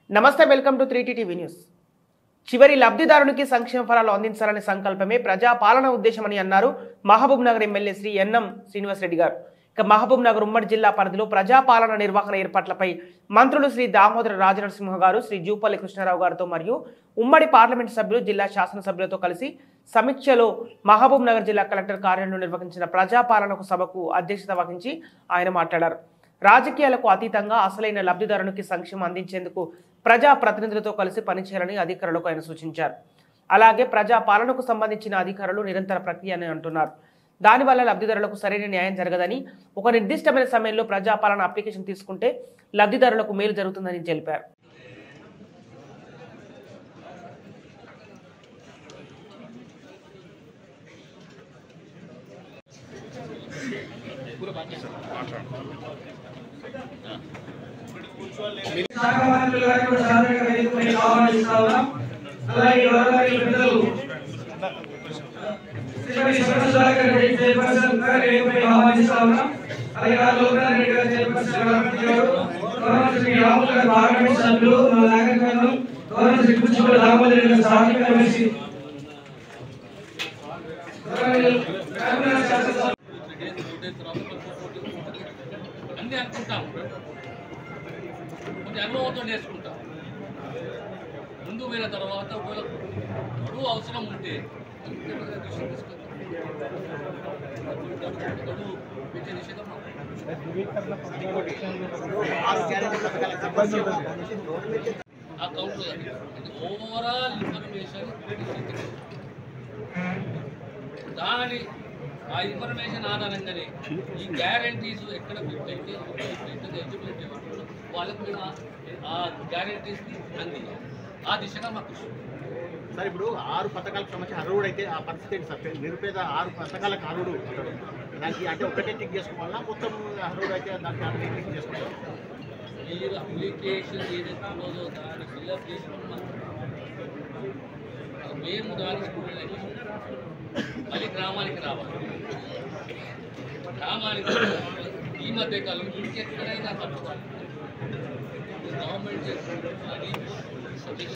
నమస్తే, welcome to 3T TV news. చివరి లబ్ధిదారునికి సంక్షేమ ఫలాలు అందించాలనే సంకల్పమే ప్రజా పాలన ఉద్దేశమని అన్నారు మహబూబ్ నగర్ ఎమ్మెల్యే శ్రీ ఎన్ఎం శ్రీనివాసరెడ్డి గారు. ఇక మహబూబ్ నగర్ ఉమ్మడి జిల్లా పరిధిలో ప్రజా పాలన నిర్వహణ ఏర్పాట్లపై మంత్రులు శ్రీ దామోదర రాజనరసింహ గారు, శ్రీ జూపల్లి కృష్ణారావు గారితో మరియు ఉమ్మడి పార్లమెంటు సభ్యులు, జిల్లా శాసనసభ్యులతో కలిసి సమీక్షలో మహబూబ్ నగర్ జిల్లా కలెక్టర్ కార్యాలయంలో నిర్వహించిన ప్రజా పాలనకు సభకు అధ్యక్షత వహించి ఆయన మాట్లాడారు. రాజకీయాలకు అతీతంగా అసలైన లబ్ధిదారునికి సంక్షేమం అందించేందుకు ప్రజా ప్రతినిధులతో కలిసి పనిచేయాలని అధికారులకు ఆయన సూచించారు. అలాగే ప్రజా పాలనకు సంబంధించిన అధికారులు నిరంతర ప్రక్రియ అని అంటున్నారు. దానివల్ల లబ్ధిదారులకు సరైన న్యాయం జరగదని, ఒక నిర్దిష్టమైన సమయంలో ప్రజాపాలన అప్లికేషన్ తీసుకుంటే లబ్ధిదారులకు మేలు జరుగుతుందని తెలిపారు. అన్నీ అనుకుంటాం, కొంచెం అనుభవంతో నేర్చుకుంటాం. ముందు పోయిన తర్వాత గడువు అవసరం ఉంటే గడువు పెట్టే దిశగా ఆ కౌంటర్ ఓవరాల్ ఇన్ఫర్మేషన్ దాని ఆ ఇన్ఫర్మేషన్ ఆధారంగానే ఈ గ్యారంటీస్ ఎక్కడ పెట్టయితే ఎలిజిబిలిటీ వాళ్ళకు మేము ఆ గ్యారంటీస్ని అందించాం. ఆ దిశగా మాకు సార్ ఇప్పుడు 6 పథకాలకు సంబంధించి అర్హుడు అయితే ఆ పరిస్థితి ఏంటి సార్? నిరుపేద 6 పథకాలకు అర్హుడు ఉంటాడు, దానికి అంటే ఒకటే టిక్ చేసుకోవాలా, మొత్తం అర్హుడు అయితే దానికి అన్ని టిక్ చేసుకోవాలి? మీరు అప్లికేషన్ ఏదైతే ఉన్నదో దాన్ని ఫిల్అప్ చేసుకున్నాం, మేము దానికి మళ్ళీ గ్రామానికి రావాలి. గ్రామానికి ఈ మధ్య కాలం ఇంకెక్కడైనా తప్పుకోవాలి. గవర్నమెంట్